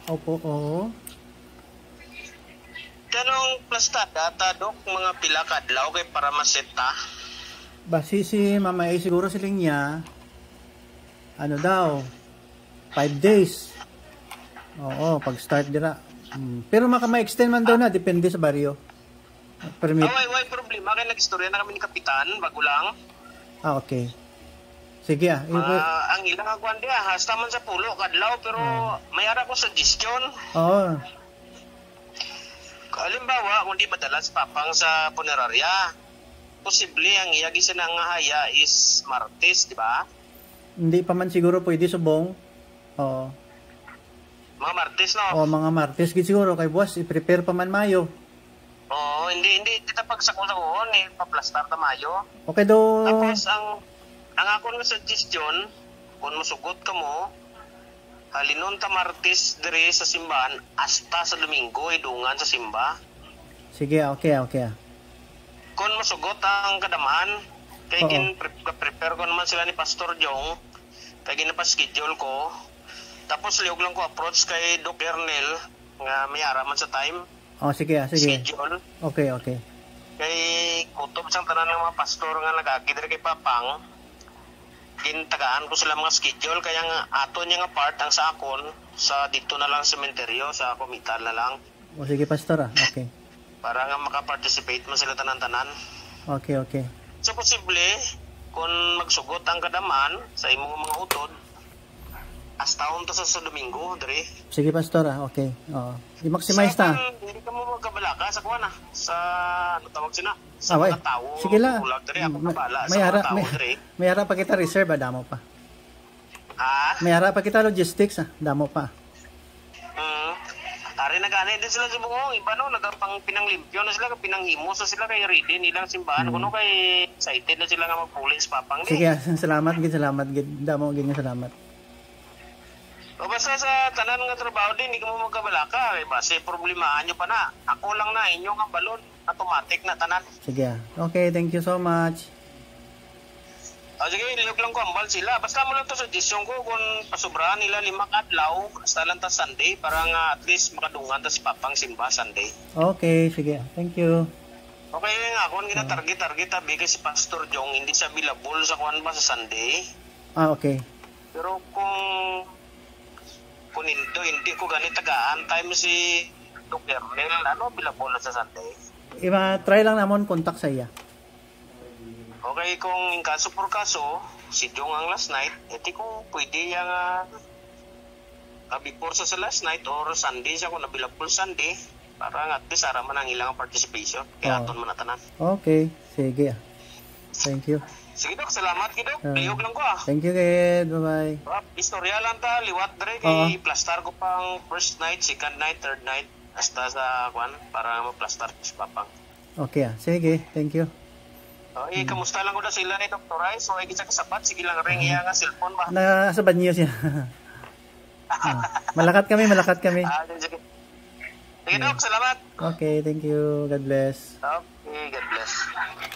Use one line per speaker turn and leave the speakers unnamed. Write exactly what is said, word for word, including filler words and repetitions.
Opo, oo.
Kanong plastada ta dok mga pila ka adlaw kay para maseta.
Basi si Mama A siguro siling niya, ano daw, five days. Oo, pag-start dira. Hmm. Pero maka ma-extend man daw na, depende sa baryo. Permit.
Oh, why, why problema kay nag-istorya na kami ni Kapitan, bago lang.
Ah, okay. Sige ah.
Uh, ang ilang agwan dia, hasta man sa pulo kadlaw pero oh. May ara ko suggestion.
Oo. Oh.
Halimbawa, kung di madala sa papang sa punerarya, posible ang iyagi sa nangahaya is Martes, di ba?
Hindi pa man siguro pwede subong. Oo.
Mga Martes, no?
Oo, mga Martes. Siguro kay boss, i-prepare pa man Mayo.
Oo, hindi, hindi. Kita pagsakon-sakon, eh, pa-plastar ta Mayo.
Okay do.
Tapos, ang, ang ako nga suggestion, kung masugot ka mo, halinon ta Martes dire sa simbahan hasta sa Domingo idungan sa simba.
Sige, okay, okay.
Kung masugot ang kadaman, kay gin prepare ko naman sila ni Pastor Jong, kay ginapa-schedule ko. Tapos liog lang ko approach kay Doc Ernel nga may ara man sa time.
Oh, sige, sige.
Schedule.
Okay, okay.
Kay kutob sang tanan ng mga pastor nga nagagi dire kay Papang. Gintagaan ko sila mga schedule kaya nga ato niya nga part ang sa akon sa dito na lang sementeryo sa komital na lang.
O sige pastor ah. Okay.
Para nga maka-participate man sila tanan-tanan.
Okay, okay.
So posible kung magsugot ang kadaman sa imong mga utod hasta unta sa, sa Domingo dire.
Sige pastor ah. Okay. Oo. I-maximize ta.
Hindi ka mo magkabalaka sa kuan ah. Sa ano tawag sina? Sa
ah,
mga tao.
Sige la.
Dire ako kabala
may
sa
ara,
mga tao
may,
dire.
May ara pa kita reserve ah, damo pa.
Ha?
May ara pa kita logistics ah, damo pa.
Hmm. Ari nagani din sila sa bungong, iba no, nagapang pinanglimpyo na sila, pinanghimo sa sila kay ready nilang simbahan. Hmm. Kuno kay excited na sila nga magpulis papang ni.
Sige, salamat gid, salamat gid. Damo gid nga salamat.
O basta sa tanan nga trabaho din, hindi ka mo magkabalaka. Kay base problemahan nyo pa na. Ako lang na, inyo nga balon. Automatic na tanan.
Sige. Okay, thank you so much.
O sige, liyog lang ko ambal sila. Basta mo lang to suggestion ko kung pasubrahan nila lima kadlaw, basta lang ta Sunday, para nga at least makadungan ta si Papang simba Sunday.
Okay, sige. Thank you.
Okay nga, kung gina-target-target tabi kasi Pastor Jong, hindi siya available sa kuwan ba sa Sunday.
Ah, okay.
Pero kung kung hindi, hindi ko ganit tagaan time si Doctor Nel, ano, available na sa Sunday.
Iba, try lang namon contact sa iya.
Okay, kung in kaso por kaso, si Jong ang last night, eti kung pwede yung uh, before sa, sa last night or Sunday siya kung available Sunday, para at least ara man ang ilang participation. Kaya oh. Aton man natanan.
Okay, sige. Thank you.
Sige Dok, salamat kay Dok. Uh, Liyog lang ko ah.
Thank you kid. Bye-bye.
Uh, istorya lang ta, liwat dre kay uh-huh. Plastar ko pang first night, second night, third night, hasta sa kwan, para maplastar ko si Papang.
Okay ah, sige. Thank you.
Uh, eh, hmm. Kamusta lang ko na sila ni Doctor Rai? So, ay gisa kasabat, sige lang ring iya nga cellphone ba?
Nasa banyo siya. ah, malakat kami, malakat kami.
Ah, sige. Sige Dok, salamat.
Okay, thank you. God bless.
Okay, God bless.